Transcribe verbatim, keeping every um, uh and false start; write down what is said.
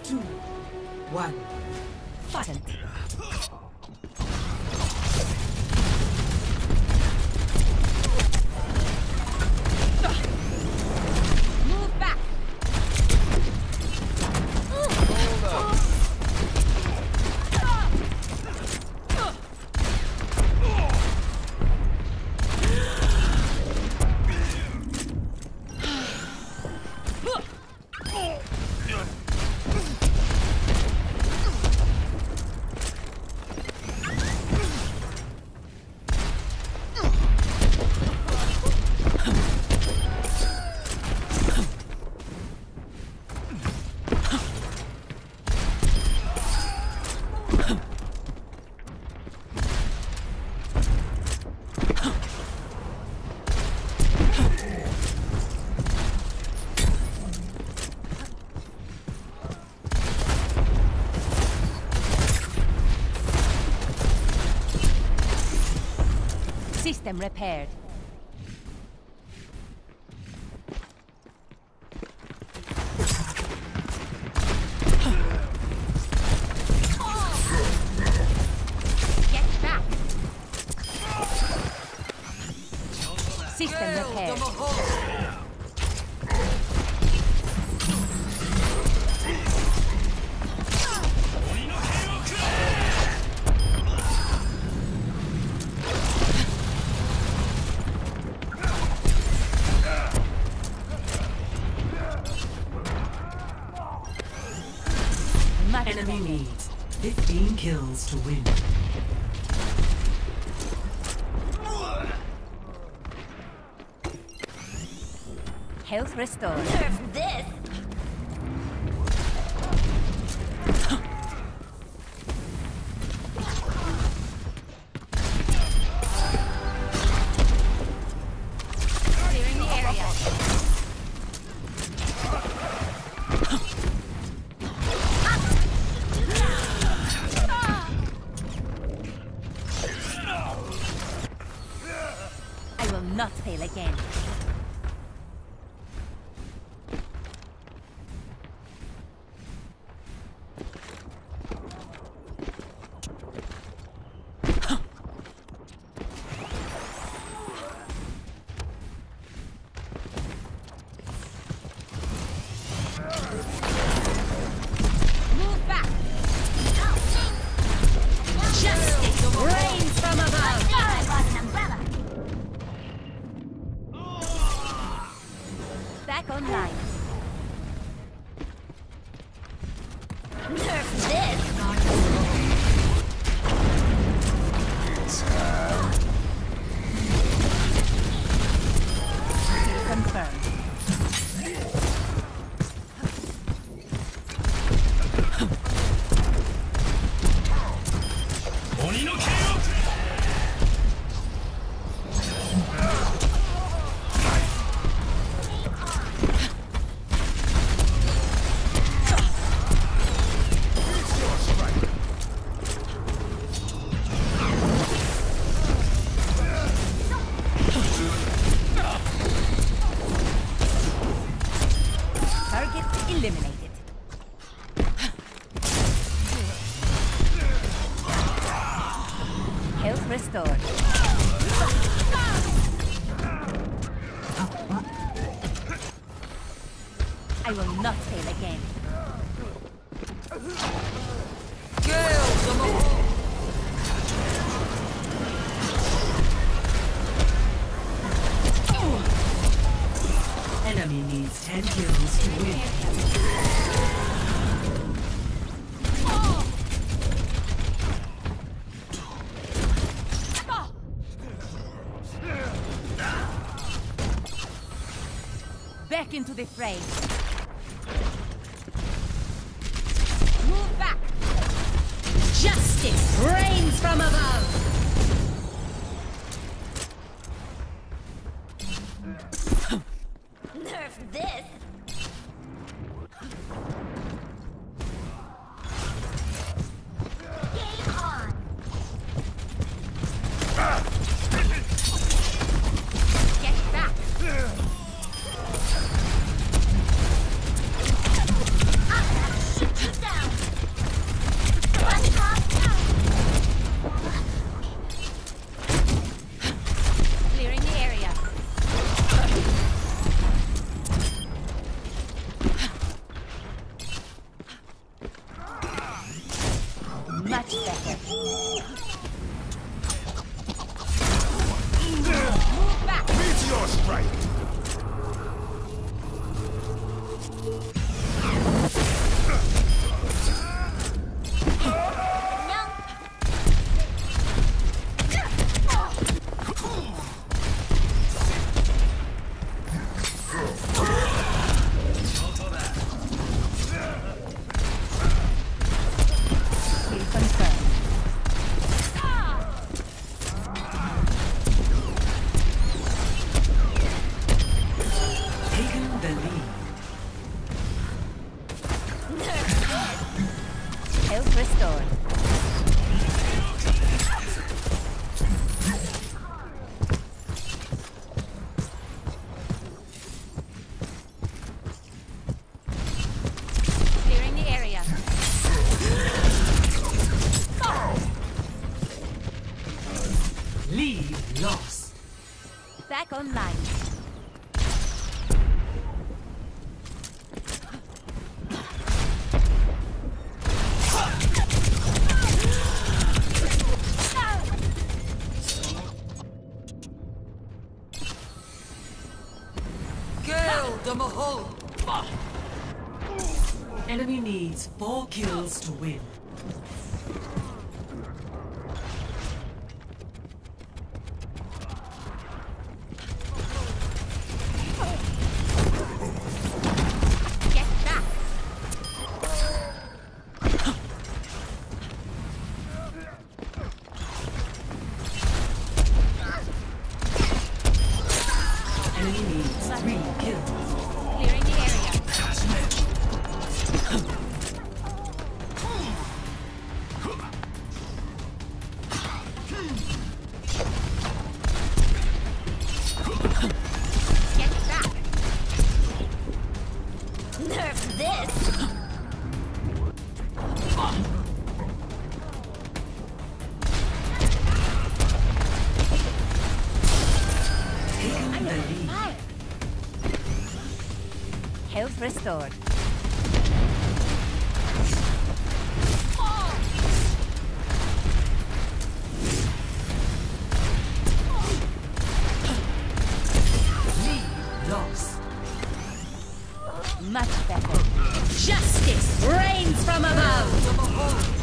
two, one. Fight. Move back. Hold up. System repaired. Get back. System repaired. Enemy needs fifteen kills to win. Health restored. Nerf this! Clearing the area. I will not fail again. Move back. Justice reigns from above. I brought an umbrella! Back online. Nerf this! Confirmed. Target eliminated. Health restored. I will not fail again. Enemy needs ten kills to win. Back into the fray. Move back. Justice reigns from above. Nerf this! Game on! Get back. I'm gonna shoot you down! Much better. Meteor strike! Health restored. Clearing the area. Lead lost. Back online. Enemy needs four kills to win. Get back. Enemy needs three kills. Clearing the area. Get back. Nerf this. Taking the lead. Fire. Health restored. Lead lost. Much better. Justice reigns from above.